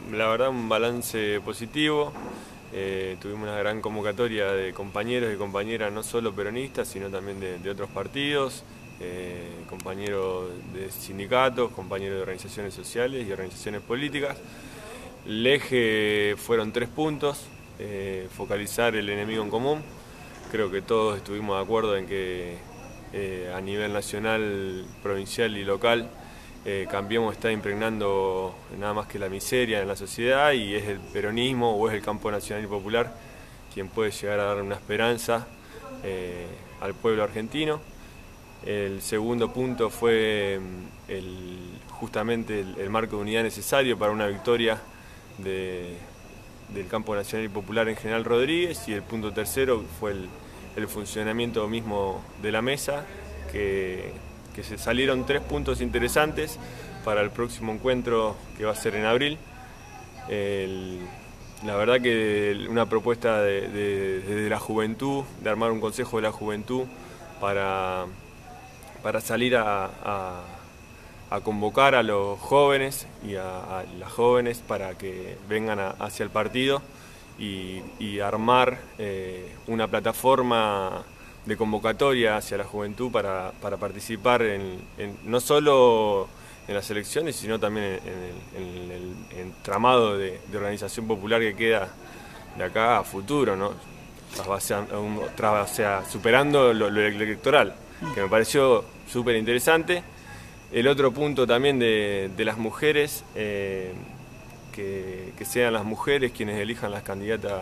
la verdad un balance positivo. Tuvimos una gran convocatoria de compañeros y compañeras, no solo peronistas, sino también de otros partidos, compañeros de sindicatos, compañeros de organizaciones sociales y organizaciones políticas. El eje fueron 3 puntos: focalizar el enemigo en común. Creo que todos estuvimos de acuerdo en que a nivel nacional, provincial y local, Cambiemos está impregnando nada más que la miseria en la sociedad, y es el peronismo o es el campo nacional y popular quien puede llegar a dar una esperanza al pueblo argentino. El segundo punto fue justamente el marco de unidad necesario para una victoria del campo nacional y popular en General Rodríguez, y el punto tercero fue el funcionamiento mismo de la mesa, que se salieron 3 puntos interesantes para el próximo encuentro que va a ser en abril. La verdad que una propuesta desde la juventud, de armar un consejo de la juventud para salir a convocar a los jóvenes y a las jóvenes para que vengan hacia el partido y armar una plataforma de convocatoria hacia la juventud para participar no solo en las elecciones, sino también en el entramado de organización popular que queda de acá a futuro, ¿no? Superando lo electoral, que me pareció súper interesante. El otro punto también de las mujeres, que sean las mujeres quienes elijan las candidatas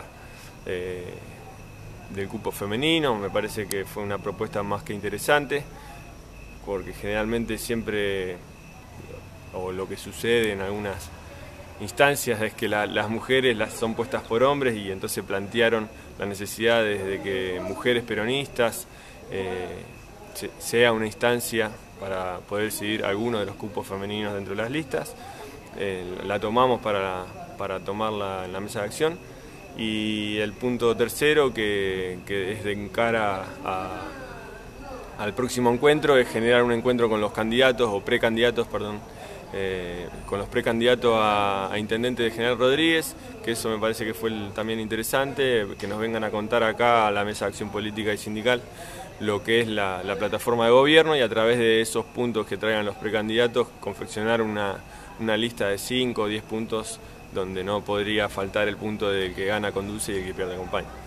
del cupo femenino. Me parece que fue una propuesta más que interesante, porque generalmente siempre, o lo que sucede en algunas instancias, es que las mujeres son puestas por hombres, y entonces plantearon la necesidad de que mujeres peronistas sea una instancia para poder seguir alguno de los cupos femeninos dentro de las listas. La tomamos para tomarla en la mesa de acción. Y el punto tercero, que es de cara al próximo encuentro, es generar un encuentro con los candidatos, o precandidatos, perdón, con los precandidatos a intendente de General Rodríguez, que eso me parece que fue también interesante, que nos vengan a contar acá a la mesa de acción política y sindical lo que es la plataforma de gobierno, y a través de esos puntos que traigan los precandidatos confeccionar una lista de 5 o 10 puntos donde no podría faltar el punto de que gana conduce y el que pierde acompaña.